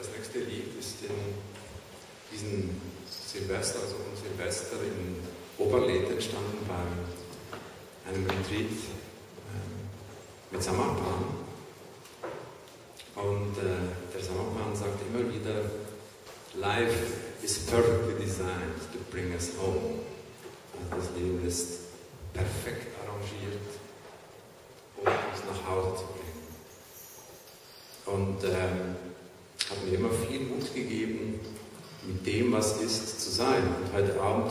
Das nächste Lied ist diesen Silvester, also um Silvester in Oberleth entstanden bei einem Retreat mit Samarpan. Und der Samarpan sagt immer wieder, Life is perfectly designed to bring us home. Also das Leben ist perfekt arrangiert, um uns nach Hause zu bringen. Und hat mir immer viel Mut gegeben, mit dem, was ist, zu sein. Und heute Abend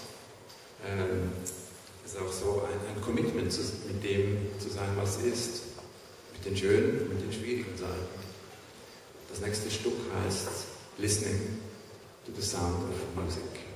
ist auch so ein Commitment, mit dem zu sein, was ist. Mit den schönen, mit den schwierigen Seiten. Das nächste Stück heißt Listening to the Sound of Music.